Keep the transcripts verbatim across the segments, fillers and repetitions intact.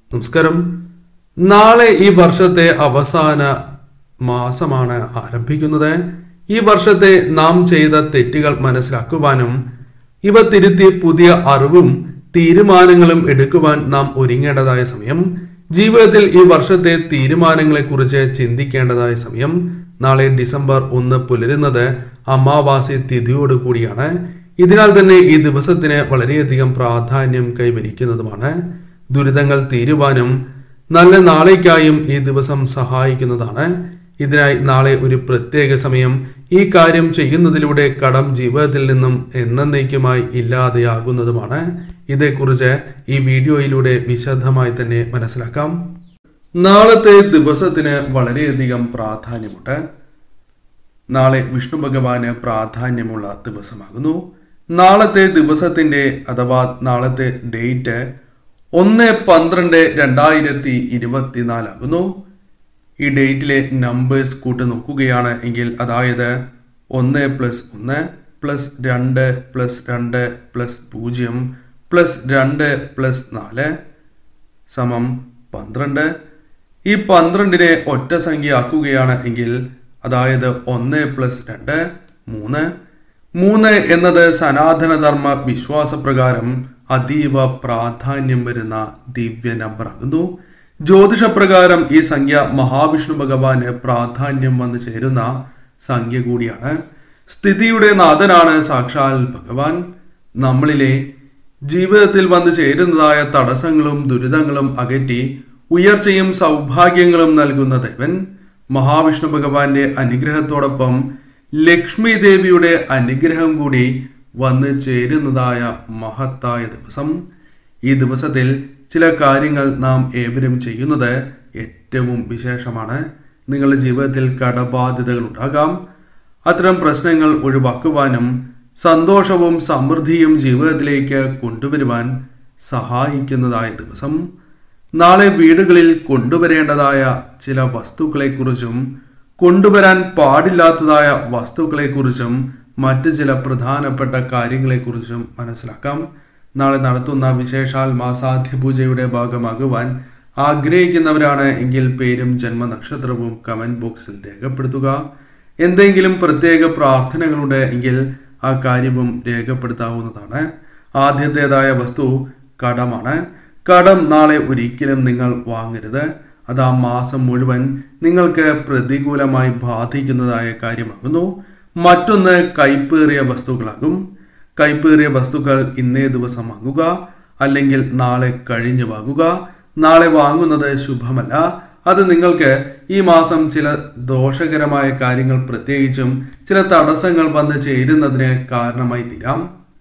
നമസ്കാരം. നാളെ ഈ വർഷത്തെ അവസാന മാസമാണ് ആരംഭിക്കുന്നത്. ഈ വർഷത്തെ നാം ചെയ്ത തെറ്റുകൾ മനസ്സിലാക്കുവാനും ഇവ തിരുത്തി പുതിയ അറിവും തീരുമാനങ്ങളും എടുക്കുവാൻ നാം ഒരുങ്ങേണ്ടതായ സമയം. ജീവിതത്തിൽ ഈ വർഷത്തെ തീരുമാനങ്ങളെക്കുറിച്ച് ചിന്തിക്കേണ്ടതായ സമയം. നാളെ ഡിസംബർ ഒന്ന് പുലരുന്നത് അമാവാസി തിഥിയോട് കൂടിയാണ്. ഇതിനാൽ തന്നെ ഈ ദിവസത്തിന് വളരെയധികം പ്രാധാന്യം കൈവരിക്കുന്നതുമാണ്. ദുരിതങ്ങൾ തീരുവാനും നല്ല നാളേക്കായും ഈ ദിവസം സഹായിക്കുന്നതാണ്. ഇതിനായി നാളെ ഒരു പ്രത്യേക സമയം ഈ കാര്യം ചെയ്യുന്നതിലൂടെ കടം ജീവിതത്തിൽ നിന്നും എന്നേക്കുമായി ഇല്ലാതെയാകുന്നതുമാണ്. ഇതേക്കുറിച്ച് ഈ വീഡിയോയിലൂടെ വിശദമായി തന്നെ മനസ്സിലാക്കാം. നാളത്തെ ദിവസത്തിന് വളരെയധികം പ്രാധാന്യമുണ്ട്. നാളെ വിഷ്ണു ഭഗവാന് പ്രാധാന്യമുള്ള ദിവസമാകുന്നു. നാളത്തെ ദിവസത്തിന്റെ അഥവാ നാളത്തെ ഡേറ്റ് ഒന്ന് പന്ത്രണ്ട് രണ്ടായിരത്തി ഇരുപത്തിനാലാകുന്നു. ഈ ഡേറ്റിലെ നമ്പേഴ്സ് കൂട്ടി നോക്കുകയാണ് എങ്കിൽ അതായത് ഒന്ന് പ്ലസ് ഒന്ന് പ്ലസ് രണ്ട് പ്ലസ് രണ്ട് പ്ലസ് പൂജ്യം പ്ലസ് രണ്ട് പ്ലസ് നാല് സമം പന്ത്രണ്ട്. ഈ പന്ത്രണ്ടിനെ ഒറ്റ സംഖ്യ ആക്കുകയാണ് എങ്കിൽ അതായത് ഒന്ന് പ്ലസ് രണ്ട് മൂന്ന്. മൂന്ന് എന്നത് സനാതനധർമ്മ വിശ്വാസപ്രകാരം അതീവ പ്രാധാന്യം വരുന്ന ദിവ്യ നമ്പർ ആകുന്നു. ജ്യോതിഷപ്രകാരം ഈ സംഖ്യ മഹാവിഷ്ണു ഭഗവാന് പ്രാധാന്യം വന്നു ചേരുന്ന സംഖ്യ കൂടിയാണ്. സ്ഥിതിയുടെ നാഥനാണ് സാക്ഷാൽ ഭഗവാൻ. നമ്മളിലെ ജീവിതത്തിൽ വന്നു ചേരുന്നതായ തടസ്സങ്ങളും ദുരിതങ്ങളും അകറ്റി ഉയർച്ചയും സൗഭാഗ്യങ്ങളും നൽകുന്ന ദേവൻ. മഹാവിഷ്ണു ഭഗവാന്റെ അനുഗ്രഹത്തോടൊപ്പം ലക്ഷ്മി ദേവിയുടെ അനുഗ്രഹം കൂടി വന്നു ചേരുന്നതായ മഹത്തായ ദിവസം. ഈ ദിവസത്തിൽ ചില കാര്യങ്ങൾ നാം ഏവരും ചെയ്യുന്നത് ഏറ്റവും വിശേഷമാണ്. നിങ്ങളുടെ ജീവിതത്തിൽ കടബാധ്യതകൾ ഉണ്ടാകാം. അത്തരം പ്രശ്നങ്ങൾ ഒഴിവാക്കുവാനും സന്തോഷവും സമൃദ്ധിയും ജീവിതത്തിലേക്ക് കൊണ്ടുവരുവാൻ സഹായിക്കുന്നതായ ദിവസം. നാളെ വീടുകളിൽ കൊണ്ടുവരേണ്ടതായ ചില വസ്തുക്കളെക്കുറിച്ചും കൊണ്ടുവരാൻ പാടില്ലാത്തതായ വസ്തുക്കളെക്കുറിച്ചും മറ്റ് ചില പ്രധാനപ്പെട്ട കാര്യങ്ങളെക്കുറിച്ചും മനസ്സിലാക്കാം. നാളെ നടത്തുന്ന വിശേഷാൽ മാസാധ്യ പൂജയുടെ ഭാഗമാകുവാൻ ആഗ്രഹിക്കുന്നവരാണ് എങ്കിൽ പേരും ജന്മനക്ഷത്രവും കമന്റ് ബോക്സിൽ രേഖപ്പെടുത്തുക. എന്തെങ്കിലും പ്രത്യേക പ്രാർത്ഥനകളുണ്ട് എങ്കിൽ ആ കാര്യവും രേഖപ്പെടുത്താവുന്നതാണ്. ആദ്യത്തേതായ വസ്തു കടമാണ്. കടം നാളെ ഒരിക്കലും നിങ്ങൾ വാങ്ങരുത്. അത് ആ മാസം മുഴുവൻ നിങ്ങൾക്ക് പ്രതികൂലമായി ബാധിക്കുന്നതായ കാര്യമാകുന്നു. മറ്റൊന്ന് കൈപ്പേറിയ വസ്തുക്കളാകും. കൈപ്പേറിയ വസ്തുക്കൾ ഇന്നേ ദിവസം വാങ്ങുക, അല്ലെങ്കിൽ നാളെ കഴിഞ്ഞ് വാങ്ങുക. നാളെ വാങ്ങുന്നത് ശുഭമല്ല. അത് നിങ്ങൾക്ക് ഈ മാസം ചില ദോഷകരമായ കാര്യങ്ങൾ, പ്രത്യേകിച്ചും ചില തടസ്സങ്ങൾ വന്ന് ചേരുന്നതിന് കാരണമായി തീരാം.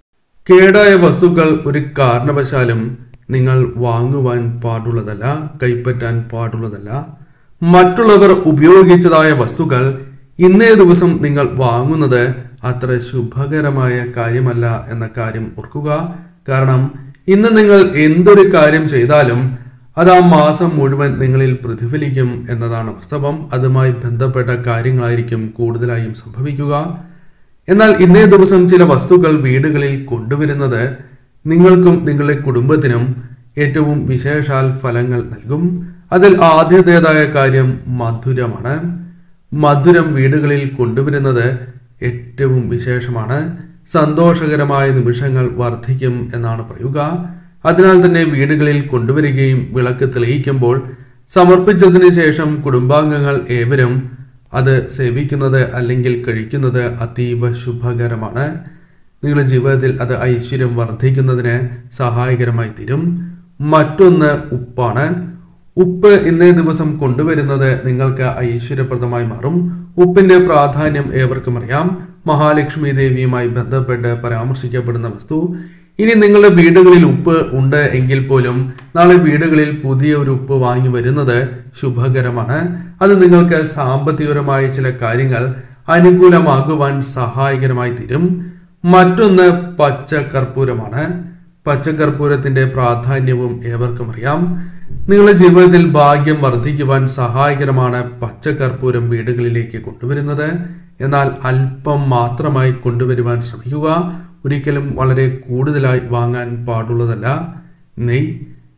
കേടായ വസ്തുക്കൾ ഒരു കാരണവശാലും നിങ്ങൾ വാങ്ങുവാൻ പാടുള്ളതല്ല, കൈപ്പറ്റാൻ പാടുള്ളതല്ല. മറ്റുള്ളവർ ഉപയോഗിച്ചതായ വസ്തുക്കൾ ഇന്നേ ദിവസം നിങ്ങൾ വാങ്ങുന്നത് അത്ര ശുഭകരമായ കാര്യമല്ല എന്ന കാര്യം ഓർക്കുക. കാരണം ഇന്ന് നിങ്ങൾ എന്തൊരു കാര്യം ചെയ്താലും അത് ആ മാസം മുഴുവൻ നിങ്ങളിൽ പ്രതിഫലിക്കും എന്നതാണ് വാസ്തവം. അതുമായി ബന്ധപ്പെട്ട കാര്യങ്ങളായിരിക്കും കൂടുതലായും സംഭവിക്കുക. എന്നാൽ ഇന്നേ ദിവസം ചില വസ്തുക്കൾ വീടുകളിൽ കൊണ്ടുവരുന്നത് നിങ്ങൾക്കും നിങ്ങളുടെ കുടുംബത്തിനും ഏറ്റവും വിശേഷാൽ ഫലങ്ങൾ നൽകും. അതിൽ ആദ്യത്തേതായ കാര്യം മധുരമാണ്. മധുരം വീടുകളിൽ കൊണ്ടുവരുന്നത് ഏറ്റവും വിശേഷമാണ്. സന്തോഷകരമായ നിമിഷങ്ങൾ വർദ്ധിക്കും എന്നാണ് പറയുക. അതിനാൽ തന്നെ വീടുകളിൽ കൊണ്ടുവരികയും വിളക്ക് തെളിയിക്കുമ്പോൾ സമർപ്പിച്ചതിന് ശേഷം കുടുംബാംഗങ്ങൾ ഏവരും അത് സേവിക്കുന്നത് അല്ലെങ്കിൽ കഴിക്കുന്നത് അതീവ ശുഭകരമാണ്. നിങ്ങളുടെ ജീവിതത്തിൽ അത് ഐശ്വര്യം വർദ്ധിക്കുന്നതിന് സഹായകരമായി തീരും. മറ്റൊന്ന് ഉപ്പാണ്. ഉപ്പ് ഇന്നേ ദിവസം കൊണ്ടുവരുന്നത് നിങ്ങൾക്ക് ഐശ്വര്യപ്രദമായി മാറും. ഉപ്പിന്റെ പ്രാധാന്യം ഏവർക്കും അറിയാം. മഹാലക്ഷ്മി ദേവിയുമായി ബന്ധപ്പെട്ട് പരാമർശിക്കപ്പെടുന്ന വസ്തു. ഇനി നിങ്ങളുടെ വീടുകളിൽ ഉപ്പ് ഉണ്ട് എങ്കിൽ പോലും നാളെ വീടുകളിൽ പുതിയ ഒരു ഉപ്പ് വാങ്ങി വരുന്നത് ശുഭകരമാണ്. അത് നിങ്ങൾക്ക് സാമ്പത്തികപരമായ ചില കാര്യങ്ങൾ അനുകൂലമാകുവാൻ സഹായകരമായി തീരും. മറ്റൊന്ന് പച്ചക്കർപ്പൂരമാണ്. പച്ചക്കർപ്പൂരത്തിന്റെ പ്രാധാന്യവും ഏവർക്കും അറിയാം. നിങ്ങളുടെ ജീവിതത്തിൽ ഭാഗ്യം വർദ്ധിക്കുവാൻ സഹായകരമാണ് പച്ചക്കർപ്പൂരം വീടുകളിലേക്ക് കൊണ്ടുവരുന്നത്. എന്നാൽ അല്പം മാത്രമായി കൊണ്ടുവരുവാൻ ശ്രമിക്കുക. ഒരിക്കലും വളരെ കൂടുതലായി വാങ്ങാൻ പാടുള്ളതല്ല. നെയ്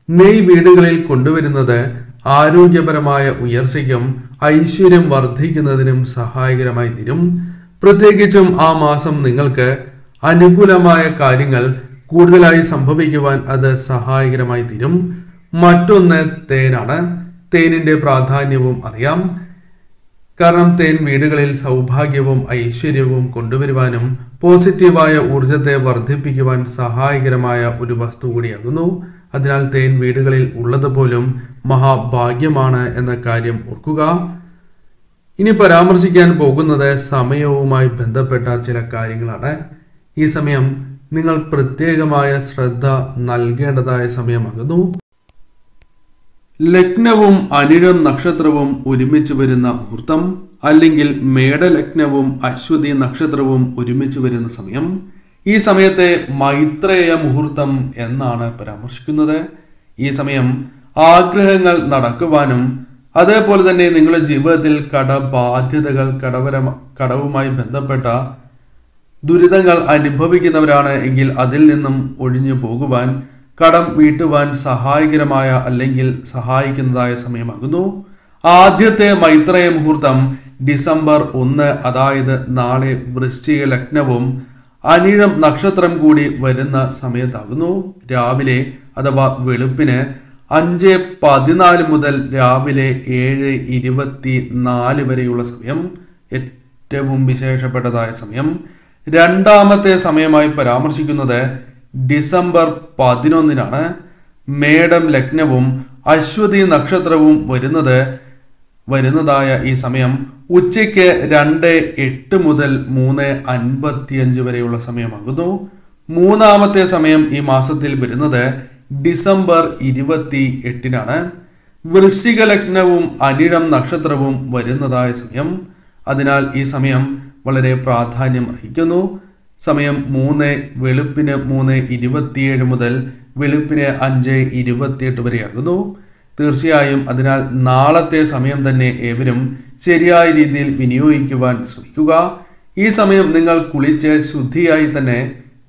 മെയ് വീടുകളിൽ കൊണ്ടുവരുന്നത് ആരോഗ്യപരമായ ഉയർച്ചയ്ക്കും ഐശ്വര്യം വർദ്ധിക്കുന്നതിനും സഹായകരമായി തീരും. പ്രത്യേകിച്ചും ആ മാസം നിങ്ങൾക്ക് അനുകൂലമായ കാര്യങ്ങൾ കൂടുതലായി സംഭവിക്കുവാൻ അത് സഹായകരമായി തീരും. മറ്റൊന്ന് തേനാണ്. തേനിന്റെ പ്രാധാന്യവും അറിയാം. കാരണം തേൻ വീടുകളിൽ സൗഭാഗ്യവും ഐശ്വര്യവും കൊണ്ടുവരുവാനും പോസിറ്റീവായ ഊർജത്തെ വർദ്ധിപ്പിക്കുവാൻ സഹായകരമായ ഒരു വസ്തു കൂടിയാകുന്നു. അതിനാൽ തേൻ വീടുകളിൽ ഉള്ളത് പോലും മഹാഭാഗ്യമാണ് എന്ന കാര്യം ഓർക്കുക. ഇനി പരാമർശിക്കാൻ പോകുന്നത് സമയവുമായി ബന്ധപ്പെട്ട ചില കാര്യങ്ങളാണ്. ഈ സമയം നിങ്ങൾ പ്രത്യേകമായ ശ്രദ്ധ നൽകേണ്ടതായ സമയമാകുന്നു. ലഗ്നവും അനിഴം നക്ഷത്രവും ഒരുമിച്ച് വരുന്ന മുഹൂർത്തം, അല്ലെങ്കിൽ മേടലഗ്നവും അശ്വതി നക്ഷത്രവും ഒരുമിച്ച് വരുന്ന സമയം. ഈ സമയത്തെ മൈത്രേയ മുഹൂർത്തം എന്നാണ് പരാമർശിക്കുന്നത്. ഈ സമയം ആഗ്രഹങ്ങൾ നടക്കുവാനും അതേപോലെ തന്നെ നിങ്ങളുടെ ജീവിതത്തിൽ കടബാധ്യതകൾ, കടവര കടവുമായി ബന്ധപ്പെട്ട ദുരിതങ്ങൾ അനുഭവിക്കുന്നവരാണ് എങ്കിൽ അതിൽ നിന്നും ഒഴിഞ്ഞു പോകുവാൻ, കടം വീട്ടുവാൻ സഹായകരമായ അല്ലെങ്കിൽ സഹായിക്കുന്നതായ സമയമാകുന്നു. ആദ്യത്തെ മൈത്രേയ മുഹൂർത്തം ഡിസംബർ ഒന്ന്, അതായത് നാളെ വൃശ്ചിക ലഗ്നവും അനിഴം നക്ഷത്രം കൂടി വരുന്ന സമയത്താകുന്നു. രാവിലെ അഥവാ വെളുപ്പിന് അഞ്ച് പതിനാല് മുതൽ രാവിലെ ഏഴ് ഇരുപത്തി നാല് വരെയുള്ള സമയം ഏറ്റവും വിശേഷപ്പെട്ടതായ സമയം. രണ്ടാമത്തെ സമയമായി പരാമർശിക്കുന്നത് ഡിസംബർ പതിനൊന്നിനാണ്. മേടം ലഗ്നവും അശ്വതി നക്ഷത്രവും വരുന്നത് വരുന്നതായ ഈ സമയം ഉച്ചയ്ക്ക് രണ്ട് എട്ട് മുതൽ മൂന്ന് അൻപത്തിയഞ്ച് വരെയുള്ള സമയമാകുന്നു. മൂന്നാമത്തെ സമയം ഈ മാസത്തിൽ വരുന്നത് ഡിസംബർ ഇരുപത്തി എട്ടിനാണ്. വൃശ്ചിക ലഗ്നവും അനിഴം നക്ഷത്രവും വരുന്നതായ സമയം. അതിനാൽ ഈ സമയം വളരെ പ്രാധാന്യം അർഹിക്കുന്നു. സമയം മൂന്ന് വെളുപ്പിന് മൂന്ന് ഇരുപത്തിയേഴ് മുതൽ വെളുപ്പിന് അഞ്ച് ഇരുപത്തിയെട്ട് വരെയാകുന്നു. തീർച്ചയായും അതിനാൽ നാളത്തെ സമയം തന്നെ ഏവരും ശരിയായ രീതിയിൽ വിനിയോഗിക്കുവാൻ ശ്രമിക്കുക. ഈ സമയം നിങ്ങൾ കുളിച്ച് ശുദ്ധിയായി തന്നെ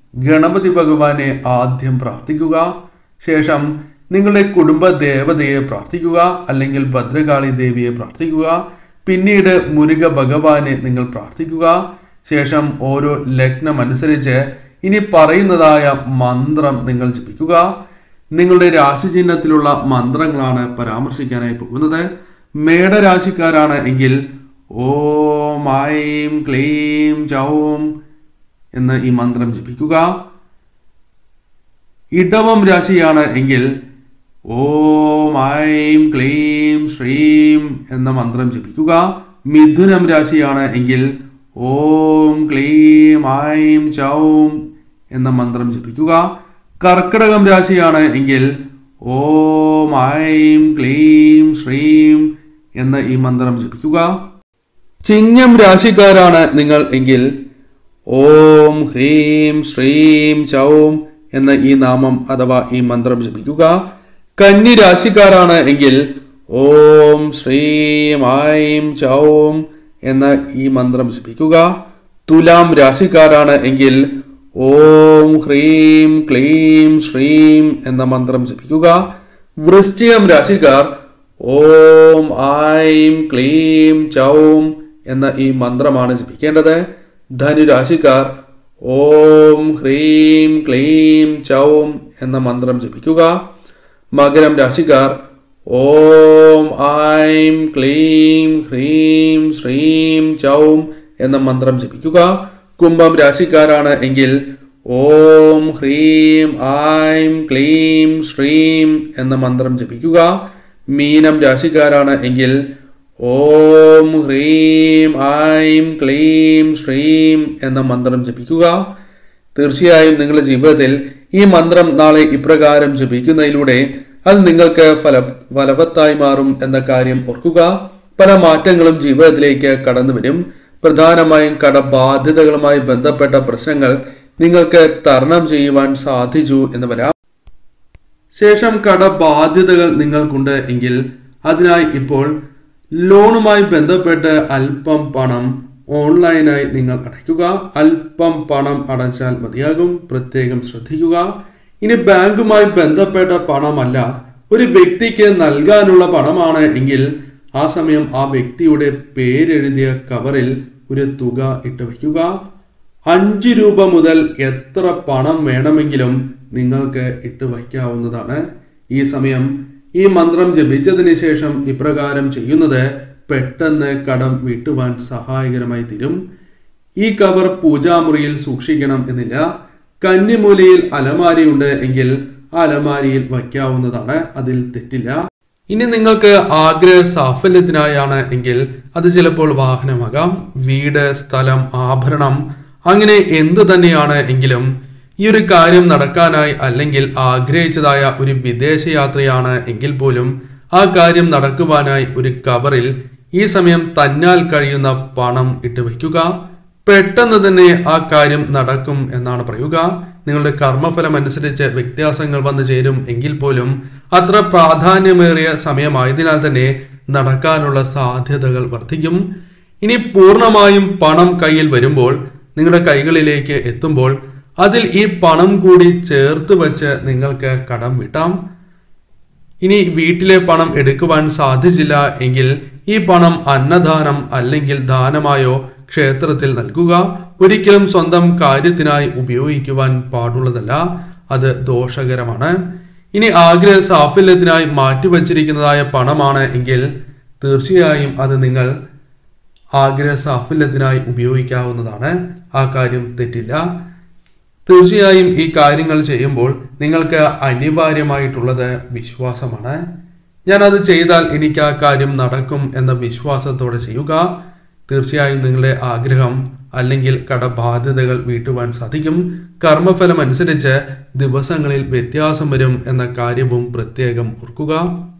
ഗണപതി ഭഗവാനെ ആദ്യം പ്രാർത്ഥിക്കുക. ശേഷം നിങ്ങളുടെ കുടുംബ ദേവതയെ പ്രാർത്ഥിക്കുക, അല്ലെങ്കിൽ ഭദ്രകാളി ദേവിയെ പ്രാർത്ഥിക്കുക. പിന്നീട് മുരുക ഭഗവാനെ നിങ്ങൾ പ്രാർത്ഥിക്കുക. ശേഷം ഓരോ ലഗ്നം അനുസരിച്ച് ഇനി പറയുന്നതായ മന്ത്രം നിങ്ങൾ ജപിക്കുക. നിങ്ങളുടെ രാശിചിഹ്നത്തിലുള്ള മന്ത്രങ്ങളാണ് പരാമർശിക്കാനായി പോകുന്നത്. മേടരാശിക്കാരാണ് എങ്കിൽ ഓം ഐം ക്ലീം ചൗം എന്ന ഈ മന്ത്രം ജപിക്കുക. ഇടവം രാശിയാണ് എങ്കിൽ ഓം ഐം ക്ലീം ശ്രീം എന്ന മന്ത്രം ജപിക്കുക. മിഥുനം രാശിയാണ് എങ്കിൽ ഓം ക്ലീം ഐം ചൗം എന്ന മന്ത്രം ജപിക്കുക. കർക്കിടകം രാശിയാണ് എങ്കിൽ ഓം ഐം ക്ലീം ശ്രീം എന്ന ഈ മന്ത്രം ജപിക്കുക. ചിങ്ങം രാശിക്കാരാണ് നിങ്ങൾ എങ്കിൽ ഓം ഹ്രീം ശ്രീം ചൗം എന്ന ഈ നാമം അഥവാ ഈ മന്ത്രം ജപിക്കുക. കന്നി രാശിക്കാരാണ് എങ്കിൽ ഓം ശ്രീം ഐം ചൗം എന്ന ഈ മന്ത്രം ജപിക്കുക. തുലാം രാശിക്കാരാണ് എങ്കിൽ ഓം ഹ്രീം ക്ലീം ശ്രീം എന്ന മന്ത്രം ജപിക്കുക. വൃശ്ചികം രാശിക്കാർ ഓം ഐം ക്ലീം ചൗം എന്ന ഈ മന്ത്രമാണ് ജപിക്കേണ്ടത്. ധനുരാശിക്കാർ ഓം ഹ്രീം ക്ലീം ചൗം എന്ന മന്ത്രം ജപിക്കുക. മകരം രാശിക്കാർ ഓം ഐം ക്ലീം ഹ്രീം ശ്രീം ചൗം എന്ന മന്ത്രം ജപിക്കുക. കുംഭം രാശിക്കാരാണ് എങ്കിൽ ഓം ഹ്രീം ഐം ക്ലീം ശ്രീം എന്ന മന്ത്രം ജപിക്കുക. മീനം രാശിക്കാരാണ് എങ്കിൽ ഓം ഹ്രീം ഐം ക്ലീം ശ്രീം എന്ന മന്ത്രം ജപിക്കുക. തീർച്ചയായും നിങ്ങളുടെ ജീവിതത്തിൽ ഈ മന്ത്രം നാളെ ഇപ്രകാരം ജപിക്കുന്നതിലൂടെ അത് നിങ്ങൾക്ക് ഫല ഫലവത്തായി മാറും എന്ന കാര്യം ഓർക്കുക. പല മാറ്റങ്ങളും ജീവിതത്തിലേക്ക് കടന്നു വരും. പ്രധാനമായും കടബാധ്യതകളുമായി ബന്ധപ്പെട്ട പ്രശ്നങ്ങൾ നിങ്ങൾക്ക് തരണം ചെയ്യുവാൻ സാധിച്ചു എന്ന് വരാം. ശേഷം കടബാധ്യതകൾ നിങ്ങൾക്കുണ്ട് എങ്കിൽ അതിനായി ഇപ്പോൾ ലോണുമായി ബന്ധപ്പെട്ട് അല്പം പണം ഓൺലൈനായി നിങ്ങൾ അടയ്ക്കുക. അല്പം പണം അടച്ചാൽ മതിയാകും. പ്രത്യേകം ശ്രദ്ധിക്കുക. ഇനി ബാങ്കുമായി ബന്ധപ്പെട്ട പണമല്ല, ഒരു വ്യക്തിക്ക് നൽകാനുള്ള പണമാണ് എങ്കിൽ ആ സമയം ആ വ്യക്തിയുടെ പേരെഴുതിയ കവറിൽ ഒരു തുക ഇട്ട് വയ്ക്കുക. അഞ്ച് രൂപ മുതൽ എത്ര പണം വേണമെങ്കിലും നിങ്ങൾക്ക് ഇട്ട് വയ്ക്കാവുന്നതാണ്. ഈ സമയം ഈ മന്ത്രം ജപിച്ചതിന് ശേഷം ഇപ്രകാരം ചെയ്യുന്നത് പെട്ടെന്ന് കടം വീട്ടുവാൻ സഹായകരമായി തീരും. ഈ കവർ പൂജാമുറിയിൽ സൂക്ഷിക്കണം എന്നില്ല. കന്നിമൂലയിൽ അലമാരിയുണ്ട് എങ്കിൽ ആ അലമാരിയിൽ വയ്ക്കാവുന്നതാണ്, അതിൽ തെറ്റില്ല. ഇനി നിങ്ങൾക്ക് ആഗ്രഹ സാഫല്യത്തിനായാണ് എങ്കിൽ അത് ചിലപ്പോൾ വാഹനമാകാം, വീട്, സ്ഥലം, ആഭരണം, അങ്ങനെ എന്തു തന്നെയാണ് എങ്കിലും ഈ ഒരു കാര്യം നടക്കാനായി അല്ലെങ്കിൽ ആഗ്രഹിച്ചതായ ഒരു വിദേശയാത്രയാണ് എങ്കിൽ പോലും ആ കാര്യം നടക്കുവാനായി ഒരു കവറിൽ ഈ സമയം തന്നാൽ കഴിയുന്ന പണം ഇട്ട് വയ്ക്കുക. പെട്ടെന്ന് തന്നെ ആ കാര്യം നടക്കും എന്നാണ് പറയുക. നിങ്ങളുടെ കർമ്മഫലം അനുസരിച്ച് വ്യത്യാസങ്ങൾ വന്നു ചേരും എങ്കിൽ പോലും അത്ര പ്രാധാന്യമേറിയ സമയമായതിനാൽ തന്നെ നടക്കാനുള്ള സാധ്യതകൾ വർദ്ധിക്കും. ഇനി പൂർണ്ണമായും പണം കയ്യിൽ വരുമ്പോൾ, നിങ്ങളുടെ കൈകളിലേക്ക് എത്തുമ്പോൾ അതിൽ ഈ പണം കൂടി ചേർത്ത് വച്ച് നിങ്ങൾക്ക് കടം വീട്ടാം. ഇനി വീട്ടിലെ പണം എടുക്കുവാൻ സാധിച്ചില്ല എങ്കിൽ ഈ പണം അന്നദാനം അല്ലെങ്കിൽ ദാനമായോ ക്ഷേത്രത്തിൽ നൽകുക. ഒരിക്കലും സ്വന്തം കാര്യത്തിനായി ഉപയോഗിക്കുവാൻ പാടുള്ളതല്ല, അത് ദോഷകരമാണ്. ഇനി ആഗ്രഹ സാഫല്യത്തിനായി മാറ്റിവച്ചിരിക്കുന്നതായ പണമാണ് എങ്കിൽ തീർച്ചയായും അത് നിങ്ങൾ ആഗ്രഹ സാഫല്യത്തിനായി ഉപയോഗിക്കാവുന്നതാണ്, ആ കാര്യം തെറ്റില്ല. തീർച്ചയായും ഈ കാര്യങ്ങൾ ചെയ്യുമ്പോൾ നിങ്ങൾക്ക് അനിവാര്യമായിട്ടുള്ളത് വിശ്വാസമാണ്. ഞാൻ അത് ചെയ്താൽ എനിക്ക് ആ കാര്യം നടക്കും എന്ന വിശ്വാസത്തോടെ ചെയ്യുക. തീർച്ചയായും നിങ്ങളുടെ ആഗ്രഹം അല്ലെങ്കിൽ കടബാധ്യതകൾ വീട്ടുവാൻ സാധിക്കും. കർമ്മഫലം അനുസരിച്ച് ദിവസങ്ങളിൽ വ്യത്യാസം വരും എന്ന കാര്യവും പ്രത്യേകം ഓർക്കുക.